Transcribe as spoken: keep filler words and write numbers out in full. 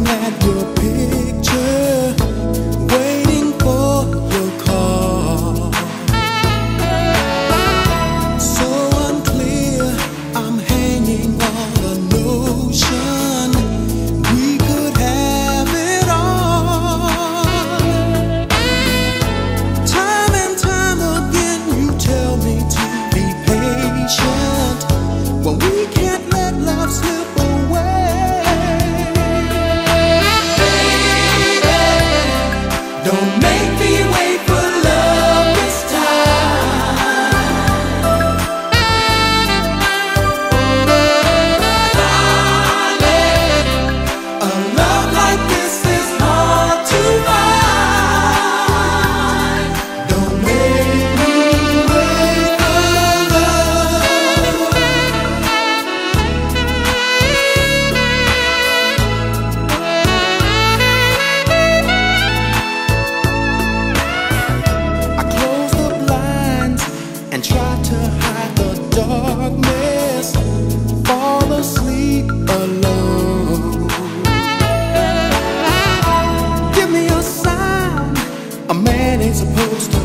at your picture, waiting for your call. So unclear, I'm hanging on a notion we could have it all. Time and time again you tell me to be patient when we can't let love slip away. Don't make me wait for love this time. Darling, a love like this is hard to find. Don't make me wait for love. I close the blinds and try to hide the darkness, fall asleep alone. Give me a sign, a man ain't supposed to